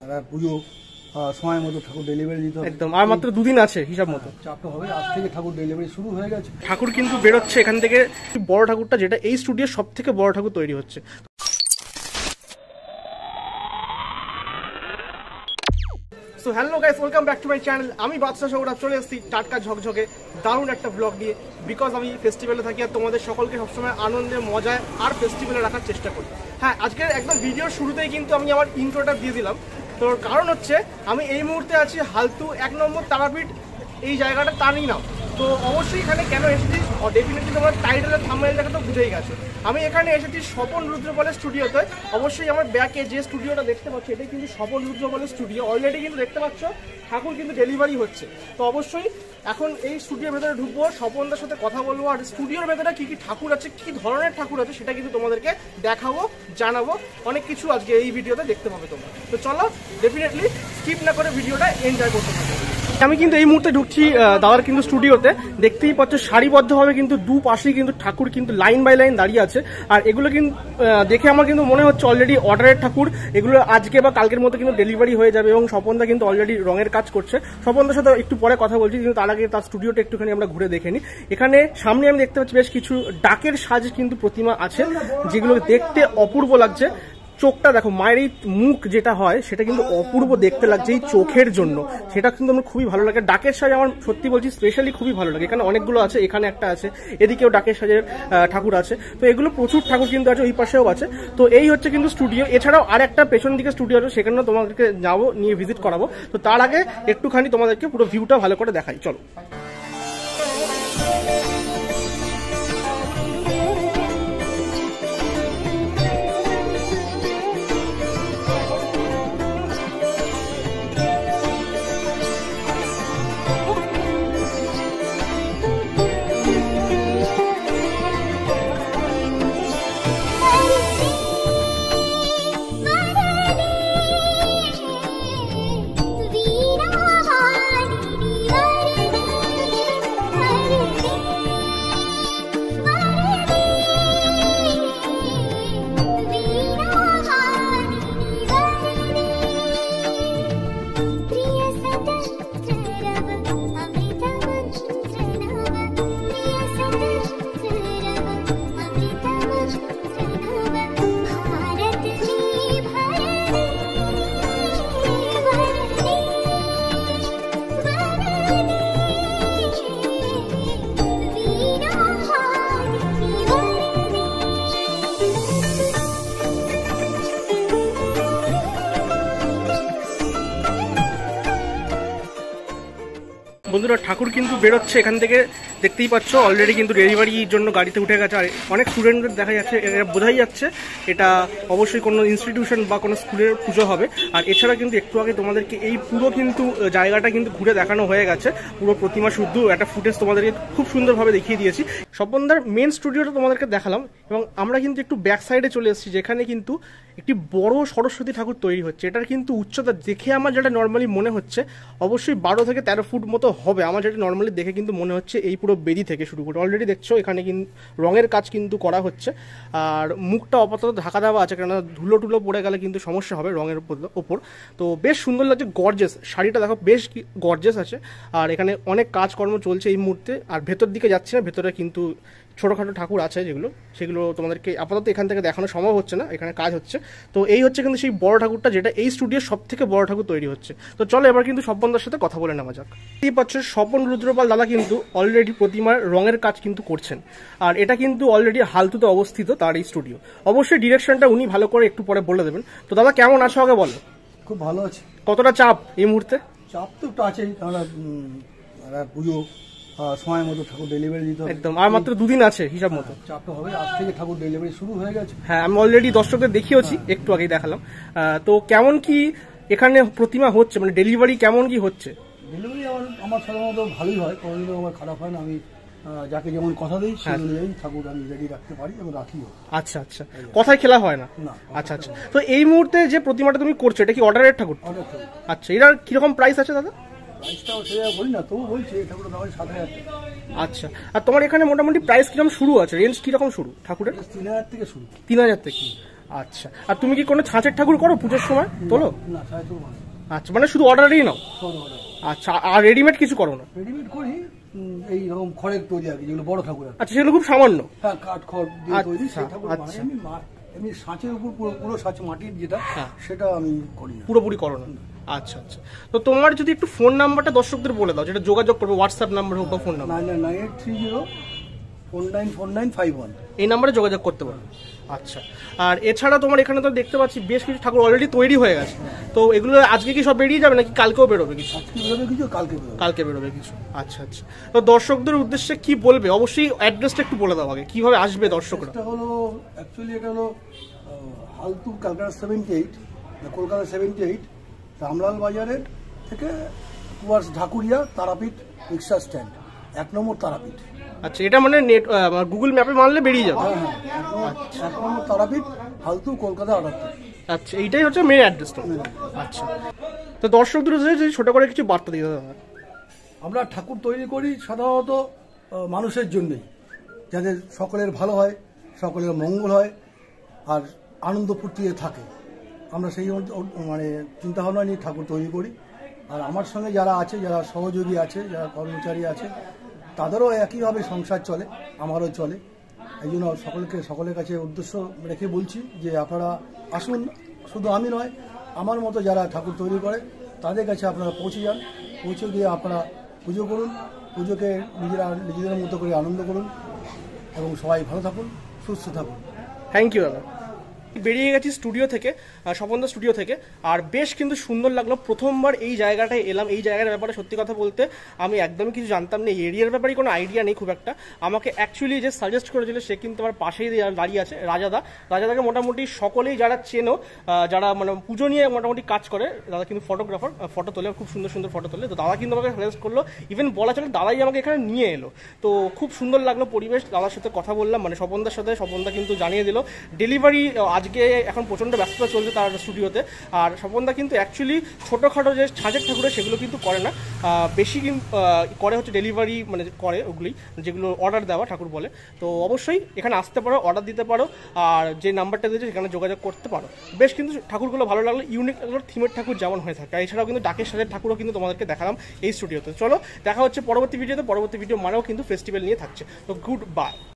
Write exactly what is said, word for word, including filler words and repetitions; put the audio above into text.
পুজো সময় মতো ঠাকুর ডেলিভারি দিতে হবে একদম। আর মাত্র দুদিন আছে হিসাব মতো, চাপটা হবে। আজ থেকে ঠাকুর ডেলিভারি শুরু হয়ে গেছে। ঠাকুর কিন্তু বেরোচ্ছে এখান থেকে, বড় ঠাকুরটা যেটা এই স্টুডিওর সব থেকে বড় ঠাকুর তৈরি হচ্ছে। So hello guys, welcome back to my channel. আমি বাদশা সৌরা চলে এসেছি টাটকা ঝকঝকে দারুণ একটা ব্লগ নিয়ে। বিকজ আমি ফেস্টিভ্যালে থাকি আর তোমাদের সকলকে সবসময় আনন্দে মজায় আর ফেস্টিভ্যালে রাখার চেষ্টা করি। হ্যাঁ, আজকের একদম ভিডিওর শুরুতেই কিন্তু আমি আমার ইন্ট্রোটা দিয়ে দিলাম। তোর কারণ হচ্ছে আমি এই মুহূর্তে আছি হালতু এক নম্বর তারাপীঠ, এই জায়গাটা তারই নাম। তো অবশ্যই এখানে কেন এসেছি, ডেফিনেটলি তোমার টাইটেলের থাম্বনেল দেখে তো বুঝেই গেছে। আমি এখানে এসেছি স্বপন রুদ্রপালের স্টুডিওতে। অবশ্যই আমার ব্যাকে যে স্টুডিওটা দেখতে পাচ্ছ এটাই কিন্তু স্বপন রুদ্রপালের স্টুডিও। অলরেডি কিন্তু দেখতে পাচ্ছ ঠাকুর কিন্তু ডেলিভারি হচ্ছে। তো অবশ্যই এখন এই স্টুডিওর ভেতরে ঢুকবো, স্বপনদার সাথে কথা বলবো, আর স্টুডিওর ভেতরে কী কী ঠাকুর আছে, কী ধরনের ঠাকুর আছে সেটা কিন্তু তোমাদেরকে দেখাবো, জানাবো। অনেক কিছু আজকে এই ভিডিওতে দেখতে পাবে তোমরা। তো চলো ডেফিনেটলি স্কিপ না করে ভিডিওটা এনজয় করতে থাকো। আমি কিন্তু এই মুহূর্তে ঢুকছি দাদার কিন্তু স্টুডিওতে। দেখতেই পাচ্ছ সারিবদ্ধভাবে কিন্তু দু পাশেই কিন্তু ঠাকুর কিন্তু লাইন বাই লাইন দাঁড়িয়ে আছে। আর এগুলো কিন্তু দেখে আমার কিন্তু মনে হচ্ছে অলরেডি অর্ডারের ঠাকুর। এগুলো আজকে বা কালকের মধ্যে কিন্তু ডেলিভারি হয়ে যাবে এবং স্বপনদা কিন্তু অলরেডি রঙের কাজ করছে। স্বপনদার সাথে একটু পরে কথা বলছি, কিন্তু তার আগে তার স্টুডিওটা একটুখানি আমরা ঘুরে দেখে নিই। এখানে সামনে আমি দেখতে পাচ্ছি বেশ কিছু ডাকের সাজ কিন্তু প্রতিমা আছে, যেগুলো দেখতে অপূর্ব লাগছে। চোখটা দেখো, মায়ের এই মুখ যেটা হয় সেটা কিন্তু অপূর্ব দেখতে লাগছে এই চোখের জন্য, সেটা কিন্তু আমার খুবই ভালো লাগে। ডাকের সাজ আমার সত্যি বলছি স্পেশালি খুবই ভালো লাগে। এখানে অনেকগুলো আছে, এখানে একটা আছে, এদিকেও ডাকের সাজের ঠাকুর আছে। তো এগুলো প্রচুর ঠাকুর কিন্তু আছে, ওই পাশেও আছে। তো এই হচ্ছে কিন্তু স্টুডিও। এছাড়াও আর একটা পেছন দিকে স্টুডিও আছে, সেখানেও তোমাদেরকে যাবো, নিয়ে ভিজিট করাবো। তো তার আগে একটুখানি তোমাদেরকে পুরো ভিউটা ভালো করে দেখাই, চলো। বন্ধুরা, ঠাকুর কিন্তু বেরোচ্ছে এখান থেকে, দেখতেই পাচ্ছ অলরেডি কিন্তু ডেলিভারির জন্য গাড়িতে উঠে গেছে। আর অনেক স্টুডেন্টদের দেখা যাচ্ছে, বোঝাই যাচ্ছে এটা অবশ্যই কোনো ইনস্টিটিউশন বা কোনো স্কুলের পুজো হবে। আর এছাড়া কিন্তু একটু আগে তোমাদেরকে এই পুরো কিন্তু জায়গাটা কিন্তু ঘুরে দেখানো হয়ে গেছে, পুরো প্রতিমা শুদ্ধ একটা ফুটেজ তোমাদেরকে খুব সুন্দরভাবে দেখিয়ে দিয়েছি। স্বপনদার মেন স্টুডিওটা তোমাদেরকে দেখালাম এবং আমরা কিন্তু একটু ব্যাক সাইডে চলে এসেছি, যেখানে কিন্তু একটি বড় সরস্বতী ঠাকুর তৈরি হচ্ছে। এটার কিন্তু উচ্চতা দেখে আমার যেটা নর্মালি মনে হচ্ছে অবশ্যই বারো থেকে তেরো ফুট মতো হবে। আমার যেটা নর্মালি দেখে কিন্তু মনে হচ্ছে এই পুরো বেদি থেকে শুরু করে অলরেডি দেখছো এখানে কিন্তু রঙের কাজ কিন্তু করা হচ্ছে। আর মুখটা আপাতত ঢাকা দেওয়া আছে, কেননা ধুলো টুলো পড়ে গেলে কিন্তু সমস্যা হবে রঙের ওপর। তো বেশ সুন্দর লাগছে, গর্জেস। শাড়িটা দেখো বেশ গর্জেস আছে। আর এখানে অনেক কাজকর্ম চলছে এই মুহূর্তে। আর ভেতর দিকে যাচ্ছে না, ভেতরে কিন্তু ছোটোখাটো ঠাকুর আছে যেগুলো, সেগুলো তোমাদেরকে আপাতত এখান থেকে দেখানো সম্ভব হচ্ছে না, এখানে কাজ হচ্ছে। তো এই হচ্ছে কিন্তু সেই বড় ঠাকুরটা যেটা এই স্টুডিওর সব থেকে বড় ঠাকুর তৈরি হচ্ছে। তো চলো এবার কিন্তু স্বপনদার সাথে কথা বলে নেওয়া যাক। এই পাচ্ছ স্বপন রুদ্রপাল দাদা কিন্তু অলরেডি প্রতিমার রঙের কাজ কিন্তু করছেন। আর এটা কিন্তু অলরেডি হালতুতে অবস্থিত তার এই স্টুডিও। অবশ্যই ডিরেকশনটা উনি ভালো করে একটু পরে বলে দেবেন। তো দাদা কেমন আছো আগে বলো? খুব ভালো আছে। কতটা চাপ এই মুহূর্তে? চাপ তো একটু আছেই, কারণ পুজো সময় মতো ঠাকুর ডেলিভারি দিতে হবে একদম। আর মাত্র দুদিন আছে হিসাব মতো, চাপটা হবে। আজ থেকে ঠাকুর ডেলিভারি শুরু হয়ে গেছে। হ্যাঁ, আমি অলরেডি দর্শকদের দেখিয়েছি, একটু আগেই দেখালাম। তো কেমন কি এখানে প্রতিমা হচ্ছে, মানে ডেলিভারি কেমন কি হচ্ছে? ডেলিভারি আমার আমার সাধারণত ভালোই হয়, কোনোদিনও আমার খারাপ হয় না। আমি যাকে যেমন কথা দিই সেই অনুযায়ী ঠাকুর আমি রেডি রাখতে পারি এবং রাখিও। আচ্ছা আচ্ছা, কথায় খেলা হয় না? আচ্ছা আচ্ছা। তো এই মুহূর্তে যে প্রতিমাটা তুমি করছো এটা কি অর্ডারের ঠাকুর? আচ্ছা, এটার কিরকম প্রাইস আছে দাদা? আচ্ছা, আর তোমার এখানে মোটামুটি প্রাইস কিরকম শুরু আছে, রেঞ্জ কিরকম শুরু ঠাকুরের? তিন হাজার থেকে শুরু। তিন হাজার থেকে? আচ্ছা, আর তুমি কি কোনো ছাঁচের ঠাকুর করো পুজোর সময় তোলো? না, ছাঁচের মানে আচ্ছা, মানে শুধু অর্ডারই নাও? আচ্ছা, আর রেডিমেড কিছু করো না? রেডিমেড করি, এই রকম খড়ের তৈরি আর কি, যেগুলো বড় ঠাকুর। আচ্ছা, সেগুলো খুব সামান্য? হ্যাঁ, কাঠ খড় দিয়ে তৈরি আচ্ছা, সেই ঠাকুর বানাই আমি। এমনি ছাঁচের উপর পুরো পুরো ছাঁচ মাটির যেটা, সেটা আমি করি না, পুরোপুরি করো না। আচ্ছা আচ্ছা, তো তোমার যদি একটু ফোন নাম্বারটা দর্শকদের বলে দাও, যেটা যোগাযোগ করবে, হোয়াটসঅ্যাপ নাম্বার হোক বা phone number. Nine nine nine eight three zero four nine four nine five one, এই নাম্বারে যোগাযোগ করতে পারো। আচ্ছা, আর এছাড়া তোমার এখানে তো দেখতে পাচ্ছি বেশ কিছু ঠাকুর অলরেডি তৈরি হয়ে গেছে, তো এগুলো আজকে কি সব বেরিয়ে যাবে নাকি কালকেও বেরোবে কিছু? আজকে বেরোবে কিছু, কালকে বেরোবে। কালকে বেরোবে কিছু। আচ্ছা আচ্ছা, তো দর্শকদের উদ্দেশ্যে কি বলবে? অবশ্যই অ্যাড্রেসটা একটু বলে দাও আগে, কিভাবে আসবে দর্শকরা? এটা হলো অ্যাকচুয়ালি এটা হলো Haltu Kolkata seventy eight, Kolkata seventy eight Ramlal বাজারের থেকে towards Dhakuria Tarapith rickshaw stand, এক নম্বর তারাপীঠ। আচ্ছা, এটা মানে নেট গুগল ম্যাপে মারলে বেরিয়ে যাবে? হ্যাঁ হ্যাঁ, এক নম্বর তারাপীঠ, হালতু, কলকাতা আটাত্তর। আচ্ছা, এইটাই হচ্ছে মেন অ্যাড্রেস তো? আচ্ছা, তো দর্শকদের যদি ছোট করে কিছু বার্তা দিতে হবে। আমরা ঠাকুর তৈরি করি সাধারণত মানুষের জন্যই, যাতে সকলের ভালো হয়, সকলের মঙ্গল হয় আর আনন্দ ফুর্তিতে থাকে। আমরা সেই মানে চিন্তাভাবনা নিয়ে ঠাকুর তৈরি করি। আর আমার সঙ্গে যারা আছে, যারা সহযোগী আছে, যারা কর্মচারী আছে, তাদেরও একইভাবে সংসার চলে, আমারও চলে। এই জন্য সকলকে সকলের কাছে উদ্দেশ্য রেখে বলছি যে আপনারা আসুন, শুধু আমি নয়, আমার মতো যারা ঠাকুর তৈরি করে তাদের কাছে আপনারা পৌঁছে যান, পৌঁছে গিয়ে আপনারা পুজো করুন, পুজোকে নিজেরা নিজেদের মতো করে আনন্দ করুন এবং সবাই ভালো থাকুন, সুস্থ থাকুন। থ্যাংক ইউ দাদা। বেরিয়ে গেছি স্টুডিও থেকে, স্বপনদা স্টুডিও থেকে, আর বেশ কিন্তু সুন্দর লাগলো। প্রথমবার এই জায়গাটায় এলাম। এই জায়গার ব্যাপারে সত্যি কথা বলতে আমি একদমই কিছু জানতাম না, এরিয়ার ব্যাপারে কোনো আইডিয়া নেই খুব একটা। আমাকে অ্যাকচুয়ালি যে সাজেস্ট করেছিল সে কিন্তু আমার পাশেই দাঁড়িয়ে আছে, রাজাদা। রাজাদাকে মোটামুটি সকলেই যারা চেনো, যারা মানে পুজো নিয়ে মোটামুটি কাজ করে, দাদা কিন্তু ফটোগ্রাফার, ফটো তোলে, খুব সুন্দর সুন্দর ফটো তোলে। তো দাদা কিন্তু আমাকে সাজেস্ট করলো, ইভেন বলা চলে দাদাই আমাকে এখানে নিয়ে এলো। তো খুব সুন্দর লাগলো পরিবেশ। দাদার সাথে কথা বললাম, মানে স্বপনদার সাথে। স্বপনদা কিন্তু জানিয়ে দিল ডেলিভারি আজকে এখন প্রচণ্ড ব্যস্ততা চলছে তার স্টুডিওতে। আর স্বপনদা কিন্তু অ্যাকচুয়ালি ছোটোখাটো যে ছাঁচের ঠাকুরের সেগুলো কিন্তু করে না, বেশি কিন্তু করে হচ্ছে ডেলিভারি, মানে করে ওগুলি যেগুলো অর্ডার দেওয়া ঠাকুর বলে। তো অবশ্যই এখানে আসতে পারো, অর্ডার দিতে পারো, আর যে নাম্বারটা দিয়েছে সেখানে যোগাযোগ করতে পারো। বেশ কিন্তু ঠাকুরগুলো ভালো লাগলো, ইউনিক লাগলো, থিমের ঠাকুর যেমন হয়ে থাকে। এছাড়াও কিন্তু ডাকের সাজের ঠাকুরও কিন্তু তোমাদেরকে দেখালাম এই স্টুডিওতে। চলো দেখা হচ্ছে পরবর্তী ভিডিওতে। পরবর্তী ভিডিও মানেও কিন্তু ফেস্টিভ্যাল নিয়ে থাকছে। তো গুড বাই।